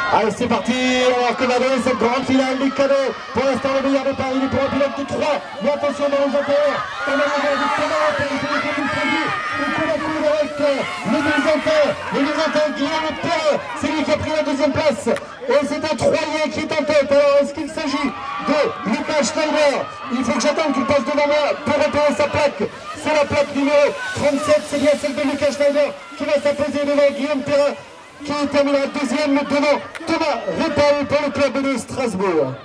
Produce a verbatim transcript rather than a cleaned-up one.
Allez, c'est parti, alors que va donner cette grande finale du cadeau. Pour l'instant, le meilleur de Paris, il est pour un pilote de trois. Mais attention dans les intérieurs. Quand même, on va du Thomas, pour le premier coup prévu. Le coup à coup avec le Byzantin. Le Byzantin, Guillaume Perret. C'est lui qui a pris la deuxième place. Et c'est un Troyen qui est en tête. Alors, est-ce qu'il s'agit de Lucas Schneider? Il faut que j'attende qu'il passe devant moi pour repérer sa plaque. C'est la plaque numéro trente-sept. C'est bien celle de Lucas Schneider qui va s'imposer devant Guillaume Perret, qui terminera deuxième devant Thomas Rippel pour le club de Strasbourg.